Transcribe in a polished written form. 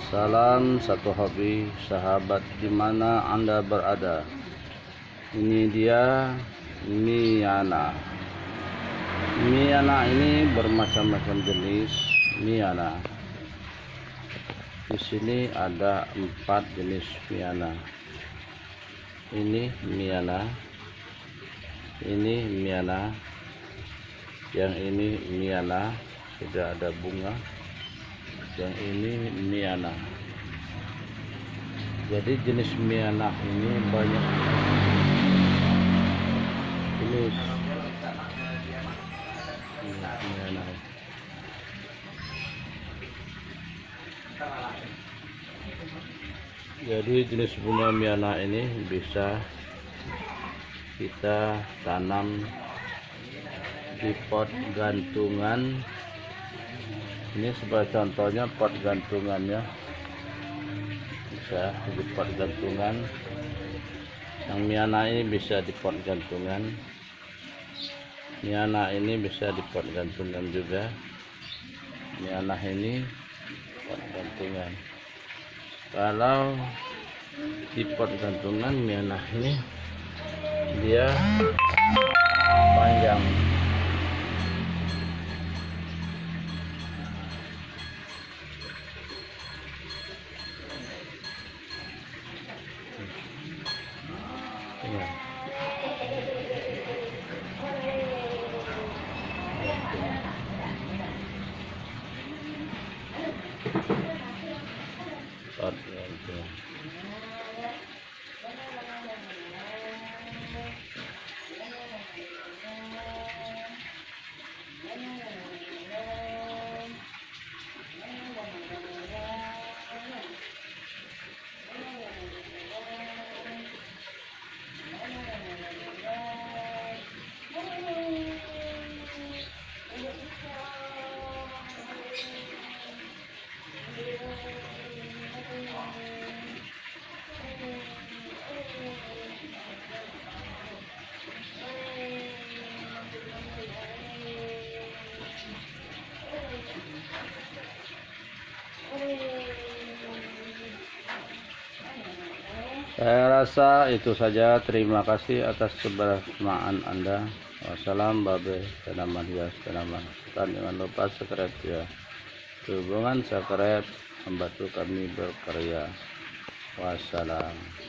Salam satu hobi, sahabat dimana Anda berada. Ini dia Miana. Miana ini bermacam-macam jenis Miana. Di sini ada 4 jenis Miana. Ini Miana. Ini Miana. Yang ini Miana, sudah ada bunga. Yang ini Miana. Jadi jenis Miana ini banyak. Ini Miana. Jadi jenis bunga Miana ini bisa kita tanam di pot gantungan. Ini sebagai contohnya pot gantungannya, bisa di pot gantungan. Yang Miana ini bisa di pot gantungan. Miana ini bisa di pot gantungan juga. Miana ini pot gantungan. Kalau di pot gantungan Miana ini dia panjang. Ya. Saya rasa itu saja. Terima kasih atas kebersamaan Anda. Wassalam, babe, tanaman hias, tanaman hutan. Jangan lupa subscribe ya. Hubungan subscribe membantu kami berkarya. Wassalam.